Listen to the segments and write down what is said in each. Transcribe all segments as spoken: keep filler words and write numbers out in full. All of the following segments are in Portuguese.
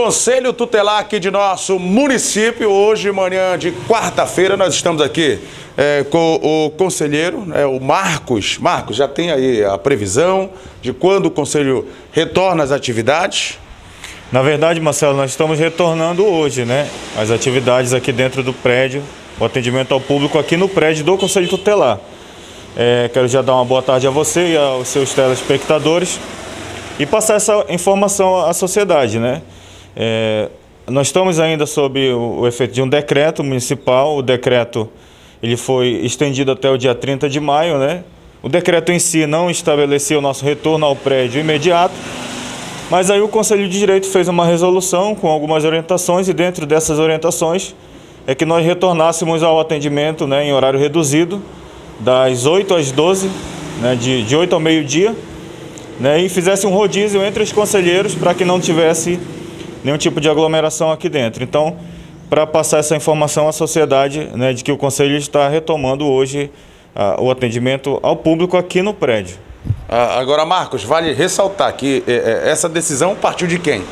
Conselho Tutelar aqui de nosso município. Hoje, manhã de quarta-feira, nós estamos aqui é, com o conselheiro, é, o Marcos. Marcos, já tem aí a previsão de quando o conselho retorna às atividades? Na verdade, Marcelo, nós estamos retornando hoje, né? As atividades aqui dentro do prédio, o atendimento ao público aqui no prédio do Conselho Tutelar. É, quero já dar uma boa tarde a você e aos seus telespectadores e passar essa informação à sociedade, né? É, nós estamos ainda sob o, o efeito de um decreto municipal. O decreto ele foi estendido até o dia trinta de maio, né? O decreto em si não estabeleceu o nosso retorno ao prédio imediato, mas aí o Conselho de Direito fez uma resolução com algumas orientações e dentro dessas orientações é que nós retornássemos ao atendimento, né, em horário reduzido, das oito às doze, né, de, de oito ao meio-dia, né, e fizesse um rodízio entre os conselheiros para que não tivesse nenhum tipo de aglomeração aqui dentro. Então, para passar essa informação à sociedade, né, de que o Conselho está retomando hoje ah, o atendimento ao público aqui no prédio. Ah, agora, Marcos, vale ressaltar que eh, essa decisão partiu de quem?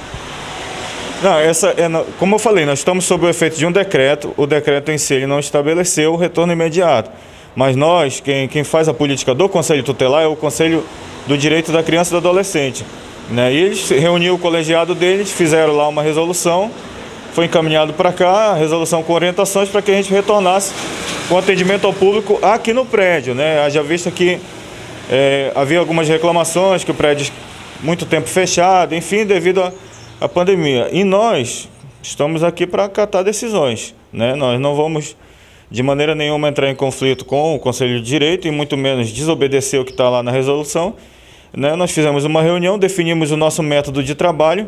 Não, essa é, como eu falei, nós estamos sob o efeito de um decreto. O decreto em si ele não estabeleceu o retorno imediato. Mas nós, quem, quem faz a política do Conselho Tutelar é o Conselho do Direito da Criança e do Adolescente. Né? E eles reuniram o colegiado deles, fizeram lá uma resolução, foi encaminhado para cá, a resolução com orientações para que a gente retornasse com atendimento ao público aqui no prédio. Né? Haja vista que é, havia algumas reclamações, que o prédio muito tempo fechado, enfim, devido à, à pandemia. E nós estamos aqui para acatar decisões. Né? Nós não vamos de maneira nenhuma entrar em conflito com o Conselho de Direito e muito menos desobedecer o que está lá na resolução. Né? Nós fizemos uma reunião, definimos o nosso método de trabalho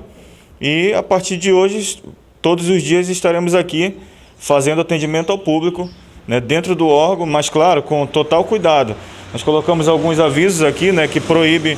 e a partir de hoje, todos os dias estaremos aqui fazendo atendimento ao público, né, dentro do órgão, mas claro, com total cuidado. Nós colocamos alguns avisos aqui, né, que proíbe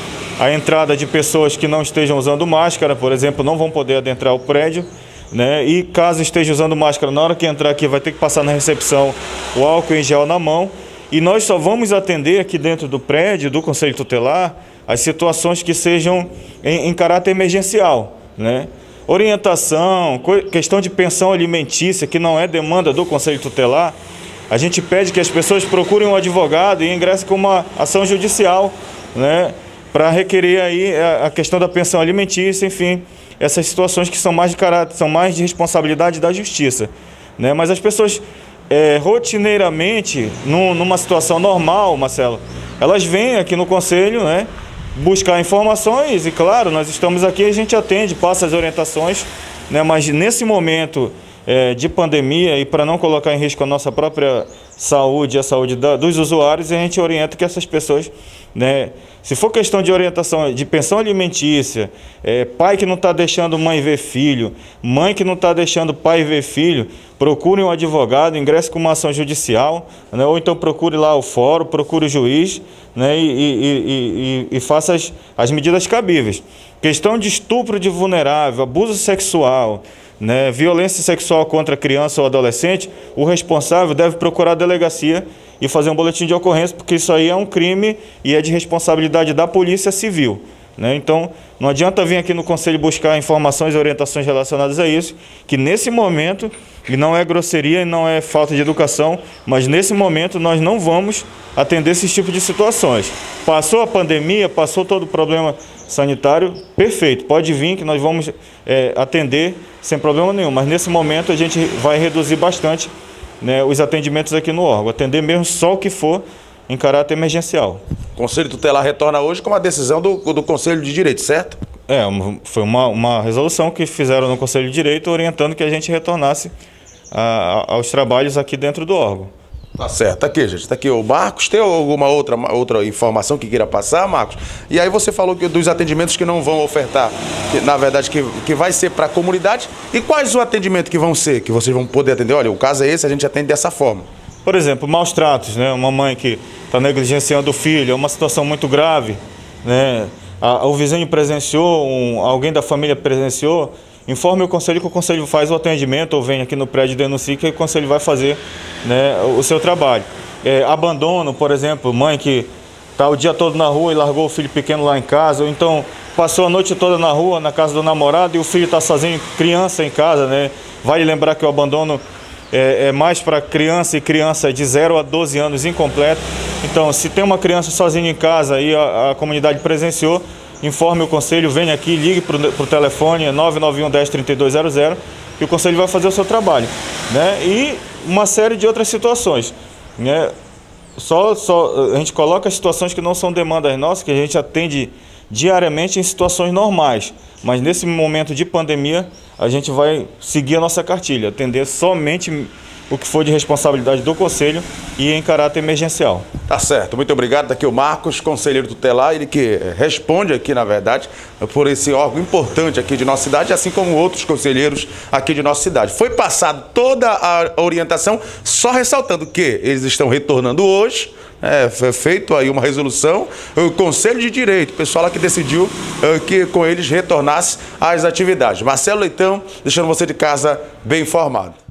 a entrada de pessoas que não estejam usando máscara, por exemplo, não vão poder adentrar o prédio. Né? E caso esteja usando máscara, na hora que entrar aqui vai ter que passar na recepção o álcool em gel na mão. E nós só vamos atender aqui dentro do prédio, do Conselho Tutelar, as situações que sejam em, em caráter emergencial. Né? Orientação, questão de pensão alimentícia, que não é demanda do Conselho Tutelar, a gente pede que as pessoas procurem um advogado e ingressem com uma ação judicial, né, para requerer aí a questão da pensão alimentícia, enfim, essas situações que são mais de caráter, são mais de responsabilidade da justiça. Né? Mas as pessoas, é, rotineiramente, num, numa situação normal, Marcelo, elas vêm aqui no Conselho, né, buscar informações e, claro, nós estamos aqui, a gente atende, passa as orientações, né, mas nesse momento é, de pandemia e para não colocar em risco a nossa própria saúde e a saúde da, dos usuários, a gente orienta que essas pessoas, né, se for questão de orientação de pensão alimentícia, é, pai que não está deixando mãe ver filho, mãe que não está deixando pai ver filho, procure um advogado, ingresse com uma ação judicial, né, ou então procure lá o fórum, procure o juiz, né, e, e, e, e, e faça as, as medidas cabíveis. Questão de estupro de vulnerável, abuso sexual, né, violência sexual contra criança ou adolescente, o responsável deve procurar a delegacia e fazer um boletim de ocorrência, porque isso aí é um crime e é de responsabilidade da Polícia Civil. Né? Então, não adianta vir aqui no Conselho buscar informações e orientações relacionadas a isso, que nesse momento, e não é grosseria e não é falta de educação, mas nesse momento nós não vamos atender esse tipo de situações. Passou a pandemia, passou todo o problema sanitário, perfeito, pode vir que nós vamos é, atender sem problema nenhum, mas nesse momento a gente vai reduzir bastante, né, os atendimentos aqui no órgão, atender mesmo só o que for em caráter emergencial. O Conselho Tutelar retorna hoje com uma decisão do, do Conselho de Direito, certo? É, foi uma, uma resolução que fizeram no Conselho de Direito orientando que a gente retornasse a, a, aos trabalhos aqui dentro do órgão. Tá certo, tá aqui, gente, tá aqui o Marcos. Tem alguma outra, outra informação que queira passar, Marcos? E aí você falou que dos atendimentos que não vão ofertar, que, na verdade, que, que vai ser para a comunidade. E quais o atendimento que vão ser, que vocês vão poder atender? Olha, o caso é esse, a gente atende dessa forma. Por exemplo, maus tratos, né? Uma mãe que está negligenciando o filho, é uma situação muito grave, né? A, o vizinho presenciou, um, alguém da família presenciou, informe o Conselho que o Conselho faz o atendimento ou vem aqui no prédio e denuncie que o Conselho vai fazer, né, o seu trabalho. É, abandono, por exemplo, mãe que tá o dia todo na rua e largou o filho pequeno lá em casa, ou então passou a noite toda na rua, na casa do namorado, e o filho está sozinho, criança em casa, né? Vale lembrar que o abandono é, é mais para criança e criança de zero a doze anos incompleto. Então, se tem uma criança sozinha em casa e a, a comunidade presenciou, informe o conselho, venha aqui, ligue para o telefone nove nove um, dez, trinta e dois zero zero, que o conselho vai fazer o seu trabalho, né? E uma série de outras situações, né? Só, só, a gente coloca situações que não são demandas nossas, que a gente atende diariamente em situações normais, mas nesse momento de pandemia a gente vai seguir a nossa cartilha, atender somente o que for de responsabilidade do Conselho e em caráter emergencial. Tá certo, muito obrigado. Daqui o Marcos, conselheiro tutelar, ele que responde aqui, na verdade, por esse órgão importante aqui de nossa cidade, assim como outros conselheiros aqui de nossa cidade. Foi passado toda a orientação, só ressaltando que eles estão retornando hoje. É, foi feito aí uma resolução, o Conselho de Direito, o pessoal lá que decidiu uh, que com eles retornasse às atividades. Marcelo Leitão, deixando você de casa bem informado.